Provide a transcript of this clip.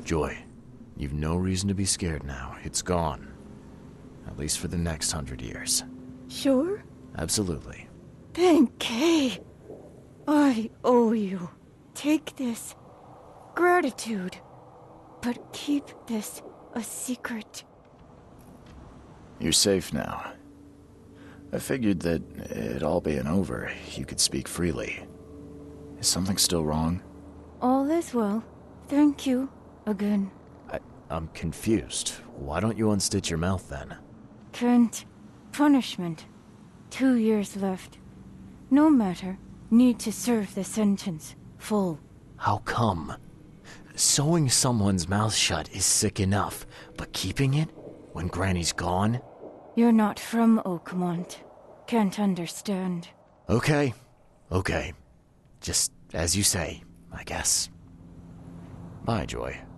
Joy, you've no reason to be scared now. It's gone. At least for the next 100 years. Sure? Absolutely. Thank Kay. I owe you. Take this. Gratitude. But keep this a secret. You're safe now. I figured that it all being over, you could speak freely. Is something still wrong? All is well. Thank you. Again. I'm confused. Why don't you unstitch your mouth then? Kent. Punishment. 2 years left. No matter. Need to serve the sentence. Full. How come? Sewing someone's mouth shut is sick enough, but keeping it when Granny's gone? You're not from Oakmont. Can't understand. Okay. Just as you say, I guess. Bye, Joy.